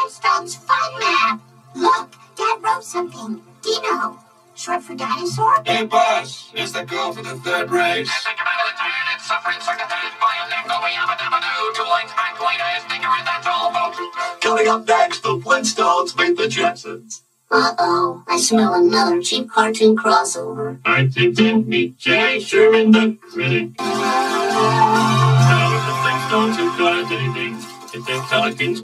Flintstones Fun Map. Look, Dad wrote something. Dino. Short for dinosaur? Hey, boss. Is the goal for the third race? I think about it, and it's suffering, circumcised by a neck, going up a dabba-doo. 2 lines back, point is ignorant, that's all, folks. Coming up next, the Flintstones meet the Jetsons. Uh-oh, I smell another cheap cartoon crossover. I think they meet Jay Sherman the critic. Now if the Flintstones have got anything, if they're talking